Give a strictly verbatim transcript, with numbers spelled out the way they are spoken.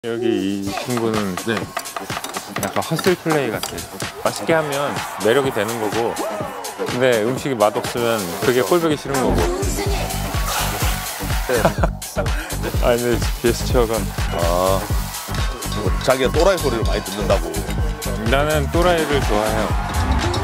여기 이 친구는 네. 약간 허슬 플레이 같아. 맛있게 하면 매력이 되는 거고, 근데 음식이 맛없으면 그게 꼴보기 싫은 거고. 아니 근데 제스처가 아, 자기가 또라이 소리를 많이 듣는다고. 나는 또라이를 좋아해요.